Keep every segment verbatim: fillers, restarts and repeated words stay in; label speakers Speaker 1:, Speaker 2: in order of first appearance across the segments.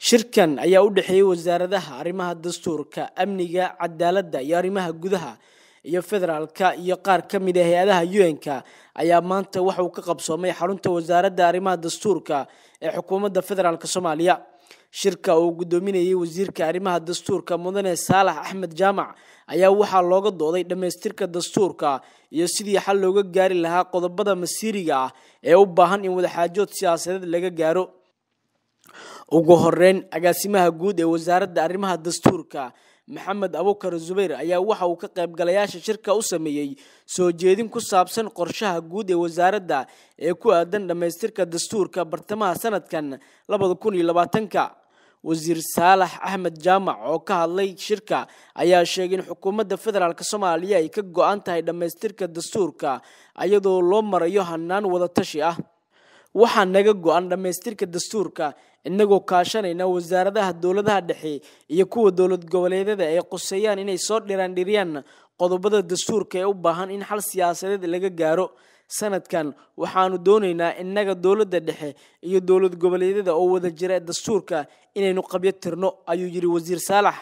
Speaker 1: shirkan ayaa u dhaxeeyay wasaaradaha arrimaha dastuurka, amniga, cadaaladda iyo arrimaha gudaha iyo federaalka iyo qaar ka mid ah hay'adaha U N-ka ayaa maanta waxa uu ka qabsoomay xarunta wasaaradda arrimaha dastuurka ee xukuumadda federaalka Soomaaliya. shirka uu gudoominayay wasiirka arrimaha dastuurka Mudane Saalax Axmed Jaamac ayaa waxa looga dooday dhameystirka dastuurka iyo sidii xal looga gaari lahaa qodobada masiiriga ah ee u baahan in wada xaajood siyaasadeed laga gaaro. ugu horeyn agaasimaha guud ee wasaaradda arrimaha dastuurka Maxamed Abuukar Zubayr ayaa waxa uu ka qayb galayaasha shirka u sameeyay soo jeedin ku saabsan qorshaha guud ee wasaaradda ee ku aadan dhameystirka dastuurka bartamaha sanadkan laba kun iyo labaatanka. wasiir Saalax Axmed Jaamac oo ka hadlay shirka ayaa sheegay in xukuumadda federaalka Soomaaliya ay ka go'an tahay dhameystirka dastuurka iyadoo loo marayo hanaan wada tashi ah. waxaa naga go'an dhameystirka dastuurka inagoo kaashanayna wasaaradaha dowladaha dhexe iyo kuwa dowlad goboleedyada ay qorsheeyaan inay soo dhiraan dhiriyaan qodobada dastuurka ee u baahan in xal siyaasadeed laga gaaro. sanadkan waxaanu doonaynaa inaga dowladda dhexe iyo dowlad goboleedyada oo wada jira dastuurka inaynu qabyo tirno, ayuu yiri wasiir Saalax.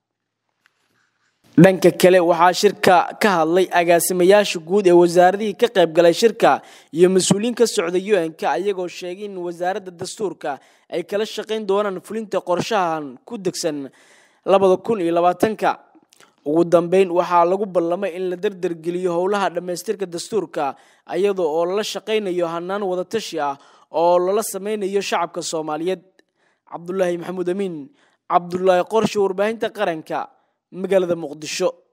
Speaker 1: dhanka kale waxaa shirka ka hadlay agaasimayaasha guud ee wasaaradihii ka qayb galay shirka iyo mas'uuliyiin ka socda U N-ka ayagoo sheegay in wasaaradda dastuurka ay kala shaqeyn doonaan fulinta qorshahan ku degsan laba kun iyo labaatanka. ugu dambeyn waxaa lagu ballamay in la dardar geliyo howlaha dhameystirka dastuurka iyadoo oo la shaqeynayo hanaan wada tashi ah oo lala sameynayo shacabka Soomaaliyeed. Cabdullaahi Maxamuud Amiin, Cabdullaahi Qorshe, warbaahinta qaranka, magaalada Muqdisho.